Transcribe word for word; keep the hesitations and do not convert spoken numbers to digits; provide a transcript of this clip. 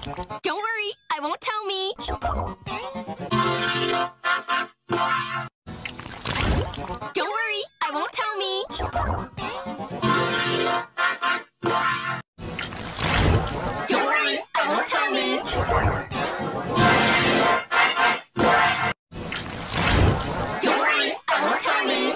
Don't worry, I won't tell me. Don't worry, I won't tell me. Don't worry, I won't tell me. Don't worry, I won't tell me.